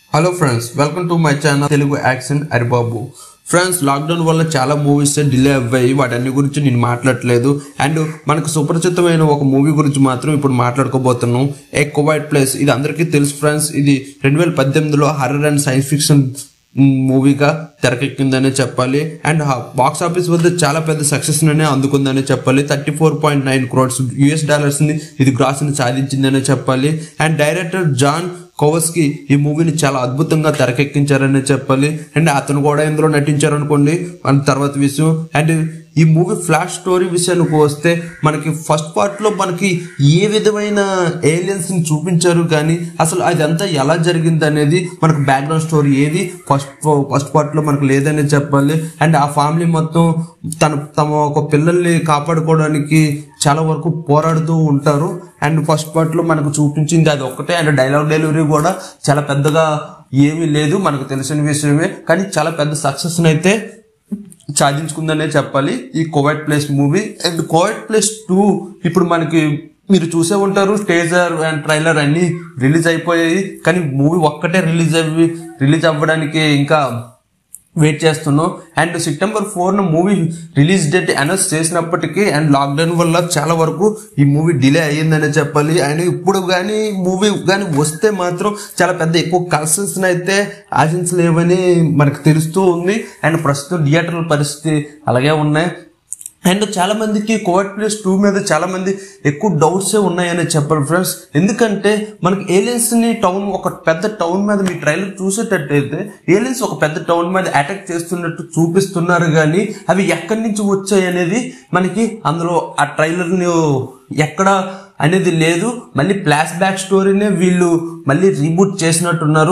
Hello friends, welcome to my channel Telugu action Haribabu. Friends, lockdown వల్ల చాలా movies delay అవ్వాయి. వాటన్ని గురించి నేను మాట్లాడట్లేదు. అండ్ మనకు సుపరిచితమైన ఒక మూవీ గురించి మాత్రం ఇప్పుడు మాట్లాడుకోబోతున్నాం. ఏ క్వైట్ ప్లేస్. ఇది అందరికీ తెలుసు ఫ్రెండ్స్. ఇది 2018లో హర్రర్ అండ్ సైన్స్ ఫిక్షన్ మూవీగా తెరకెక్కిందనే చెప్పాలి. అండ్ బాక్స్ ఆఫీస్ వద్ద చాలా పెద్ద సక్సెస్ అనే అందుకుందనే చెప్పాలి. 34.9 crores US డాలర్స్ ని ఇది గ్రాస్ ని సాధించిందనే చెప్పాలి. అండ్ డైరెక్టర్ జాన్ కోవస్కి ఈ మూవీని చాలా అద్భుతంగా తెరకెక్కించారనే చెప్పాలి. అండ్ అతను కూడా ఇందులో నటించారు అనుకోండి, మన తర్వాత విషయం. అండ్ ఈ మూవీ ఫ్లాష్ స్టోరీ విషయానికి వస్తే మనకి ఫస్ట్ పార్ట్ లో మనకి ఏ విధమైన ఏలియన్స్ ని చూపించారు, కానీ అసలు అదంతా ఎలా జరిగింది అనేది మనకు బ్యాక్గ్రౌండ్ స్టోరీ ఏది ఫస్ట్ పార్ట్ లో మనకు లేదనే చెప్పాలి. అండ్ ఆ ఫ్యామిలీ మొత్తం తమ ఒక పిల్లల్ని కాపాడుకోవడానికి చాలా వరకు పోరాడుతూ ఉంటారు. అండ్ ఫస్ట్ పార్ట్ లో మనకు చూపించింది అది ఒక్కటే. అండ్ డైలాగ్ డెలివరీ కూడా చాలా పెద్దగా ఏమీ లేదు, మనకు తెలిసిన విషయమే. కానీ చాలా పెద్ద సక్సెస్ అయితే సాధించుకుందనే చెప్పాలి ఈ quiet place movie. And quiet place 2 ఇప్పుడు మనకి మీరు చూసే ఉంటారు. టీజర్ అండ్ ట్రైలర్ అన్ని రిలీజ్ అయిపోయాయి, కానీ మూవీ ఒక్కటే రిలీజ్ అవ్వడానికి ఇంకా వెయిట్ చేస్తున్నాం. And September 4 movie release date announce చేసినప్పటికీ అండ్ లాక్డౌన్ వల్ల చాలా వరకు ఈ మూవీ డిలే అయ్యిందనే చెప్పాలి. అండ్ ఇప్పుడు కానీ మూవీ కానీ వస్తే మాత్రం చాలా పెద్ద ఎక్కువ కలెక్షన్స్ అయితే ఆశించలేవని మనకు తెలుస్తూ ఉంది. అండ్ ప్రస్తుతం థియేటర్ల పరిస్థితి అలాగే ఉన్నాయి. అండ్ చాలా మందికి కోవైట్ ప్లేస్ 2 మీద చాలా మంది ఎక్కువ డౌట్స్ ఉన్నాయని చెప్పారు ఫ్రెండ్స్. ఎందుకంటే మనకి ఏలియన్స్ ని ఒక పెద్ద టౌన్ మీద మీ ట్రైలర్ చూసేటట్టయితే ఏలియన్స్ ఒక పెద్ద టౌన్ మీద అటాక్ చేస్తున్నట్టు చూపిస్తున్నారు, కానీ అవి ఎక్కడి నుంచి వచ్చాయి అనేది మనకి అందులో ఆ ట్రైలర్ ని ఎక్కడ అనేది లేదు. మళ్ళీ ఫ్లాష్ బ్యాక్ స్టోరీనే వీళ్ళు మళ్ళీ రీబూట్ చేసినట్టున్నారు.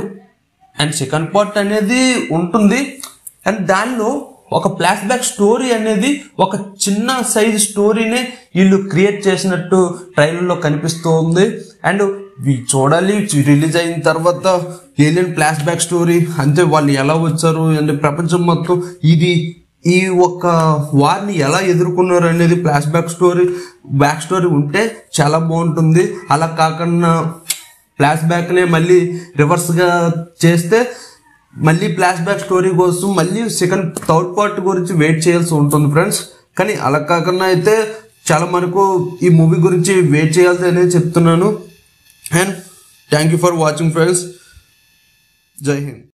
అండ్ సెకండ్ పార్ట్ అనేది ఉంటుంది. అండ్ దానిలో ఒక ఫ్లాష్ బ్యాక్ స్టోరీ అనేది ఒక చిన్న సైజ్ స్టోరీనే వీళ్ళు క్రియేట్ చేసినట్టు ట్రైలర్లో కనిపిస్తూ ఉంది. అండ్ చూడాలి రిలీజ్ అయిన తర్వాత ఏలియన్ ఫ్లాష్ బ్యాక్ స్టోరీ అంతే, వాళ్ళు ఎలా వచ్చారు అండ్ ప్రపంచం మొత్తం ఈ ఒక వారిని ఎలా ఎదుర్కొన్నారు అనేది ఫ్లాష్ బ్యాక్ స్టోరీ ఉంటే చాలా బాగుంటుంది. అలా కాకుండా ఫ్లాష్ బ్యాక్ నే మళ్ళీ రివర్స్ గా చేస్తే మళ్ళీ ఫ్లాష్ బ్యాక్ స్టోరీ కోసం మళ్ళీ థర్డ్ పార్ట్ గురించి వెయిట్ చేయాల్సి ఉంటుంది ఫ్రెండ్స్. కానీ అలా కాకుండా అయితే చాలా మనకు ఈ మూవీ గురించి వెయిట్ చేయాల్సి అనేది చెప్తున్నాను. And thank you for watching friends. జై హింద్.